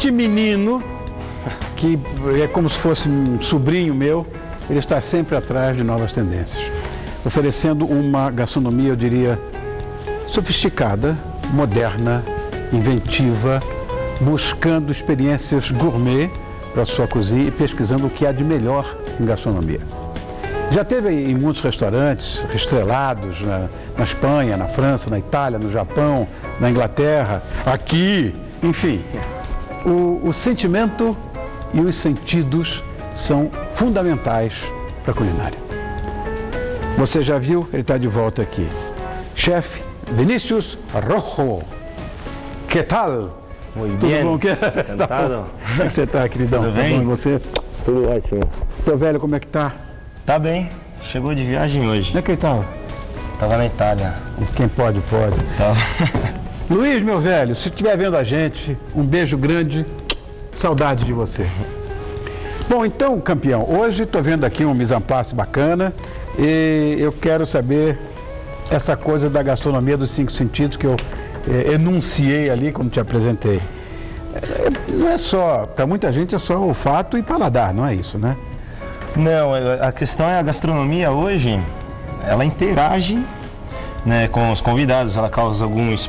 Este menino, que é como se fosse um sobrinho meu, ele está sempre atrás de novas tendências, oferecendo uma gastronomia, eu diria, sofisticada, moderna, inventiva, buscando experiências gourmet para a sua cozinha e pesquisando o que há de melhor em gastronomia. Já teve em muitos restaurantes estrelados na Espanha, na França, na Itália, no Japão, na Inglaterra, aqui, enfim. O sentimento e os sentidos são fundamentais para a culinária. Você já viu? Ele está de volta aqui. Chefe Vinícius Rojo. Que tal? Muito Tudo bem. bom? Encantado. Como você está, queridão? Tudo bem? Tudo bom e você? Tudo ótimo. Teu velho, como é que tá? Tá bem. Chegou de viagem hoje. Onde é que ele estava? Tava na Itália. Quem pode, pode. Tava. Luiz, meu velho, se estiver vendo a gente, um beijo grande, saudade de você. Bom, então, campeão, hoje estou vendo aqui um mise en place bacana e eu quero saber essa coisa da gastronomia dos 5 sentidos que eu enunciei ali quando te apresentei. Não é só, para muita gente é só olfato e paladar, não é isso, né? Não, a questão é a gastronomia hoje, ela interage, né, com os convidados, ela causa algumas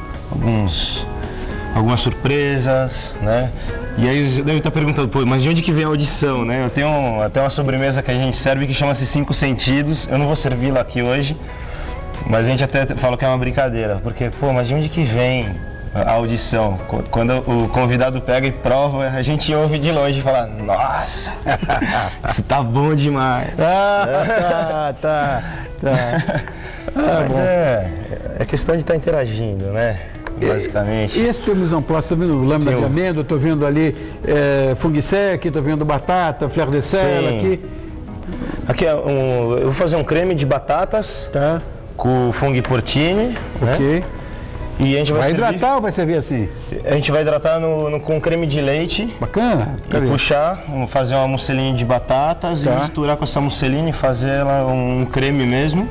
surpresas, né? E aí você deve estar perguntando, pô, mas de onde que vem a audição, né? Eu tenho até uma sobremesa que a gente serve que chama-se 5 sentidos, eu não vou servi-la aqui hoje, mas a gente até fala que é uma brincadeira, porque, pô, mas de onde que vem a audição? Quando o convidado pega e prova, a gente ouve de longe e fala, nossa, isso tá bom demais. Tá. Mas é questão de estar interagindo, né? Basicamente. E esse teu mise en place, estou vendo lâmina de amêndoa, estou vendo ali fungo sec, estou vendo batata, fleur de sel aqui. Aqui eu vou fazer um creme de batatas, Tá. com fungo porcini, Ok. né? E a gente vai servir, hidratar ou vai servir assim? a gente vai hidratar com creme de leite. Bacana. E puxar, fazer uma musselinha de batatas e misturar com essa musselinha e fazer ela um creme mesmo.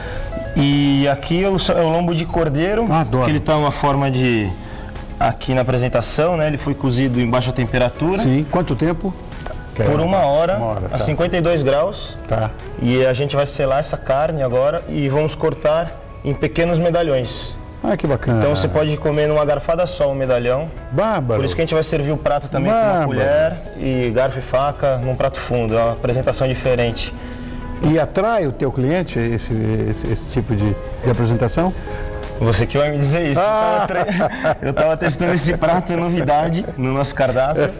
E aqui é o lombo de cordeiro, Adoro. que ele está uma forma de... Aqui na apresentação, né? Ele foi cozido em baixa temperatura. Sim. Quanto tempo? Por uma hora, tá. a 52 graus. Tá. E a gente vai selar essa carne agora e vamos cortar em pequenos medalhões. Ah, que bacana. Então você pode comer numa garfada só um medalhão. Bárbaro. Por isso que a gente vai servir o prato também com uma colher e garfo e faca num prato fundo. É uma apresentação diferente. E atrai o teu cliente esse tipo de apresentação? Você que vai me dizer isso. Eu estava testando esse prato, é novidade no nosso cardápio.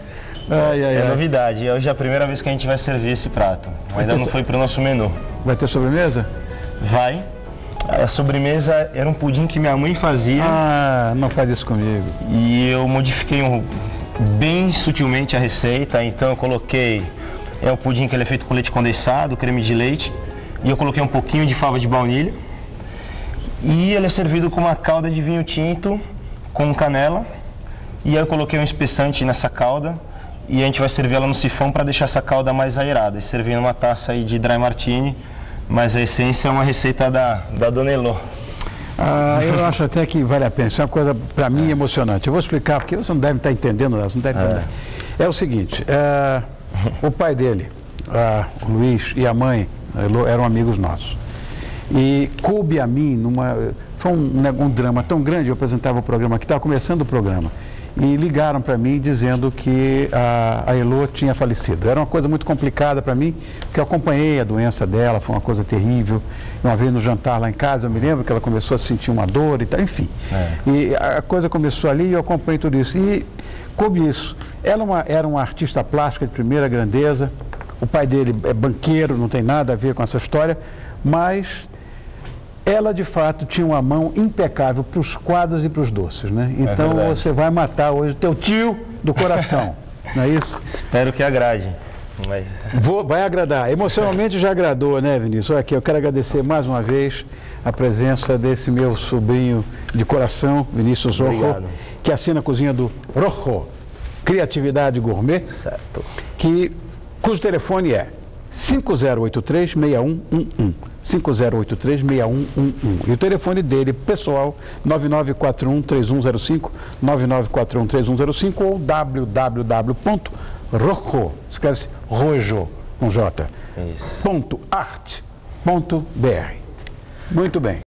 É novidade. Hoje é a primeira vez que a gente vai servir esse prato. Ainda não foi para o nosso menu. Vai ter sobremesa? Vai. A sobremesa era um pudim que minha mãe fazia. Ah, não faz isso comigo. E eu modifiquei bem sutilmente a receita. Então eu coloquei o pudim que ele é feito com leite condensado, creme de leite. E eu coloquei um pouquinho de fava de baunilha. E ele é servido com uma calda de vinho tinto com canela. E aí eu coloquei um espessante nessa calda. E a gente vai servir ela no sifão para deixar essa calda mais aerada. E servir numa taça aí de dry martini. Mas a essência é uma receita da Dona Elô. Eu acho até que vale a pena. Isso é uma coisa, para mim, emocionante. Eu vou explicar, porque você não deve estar entendendo nada. Não deve entender. É o seguinte, o pai dele, o Luiz, e a mãe, a Elô, eram amigos nossos. E coube a mim, foi um drama tão grande, eu apresentava o programa aqui, estava começando o programa. E ligaram para mim dizendo que a Elô tinha falecido. Era uma coisa muito complicada para mim, porque eu acompanhei a doença dela, foi uma coisa terrível. Uma vez no jantar lá em casa, eu me lembro que ela começou a sentir uma dor e tal, enfim. E a coisa começou ali e eu acompanhei tudo isso. E coube isso. Ela era uma artista plástica de primeira grandeza, o pai dele é banqueiro, não tem nada a ver com essa história, mas ela, de fato, tinha uma mão impecável para os quadros e para os doces, né? Então você vai matar hoje o teu tio do coração, não é isso? Espero que agrade. Mas... Vai agradar. Emocionalmente já agradou, né, Vinícius? Olha aqui, eu quero agradecer mais uma vez a presença desse meu sobrinho de coração, Vinícius Rojo, que assina a cozinha do Rojo, Criatividade Gourmet, certo. cujo telefone é 5083-6111. 5083-6111. E o telefone dele, pessoal, 9941-3105, 9941-3105 ou www.rojo, escreve-se Rojo, com J, .art.br. Muito bem.